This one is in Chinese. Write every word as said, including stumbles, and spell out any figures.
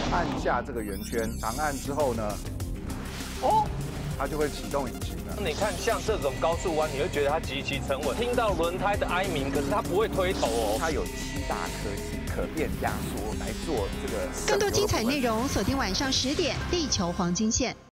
按下这个圆圈，长按之后呢，哦，它就会启动引擎了。 你看，像这种高速弯，你会觉得它极其沉稳，听到轮胎的哀鸣，可是它不会推头哦。 它有七大科技可变压缩来做这个。 更多精彩内容，锁定晚上十点《地球黄金线》。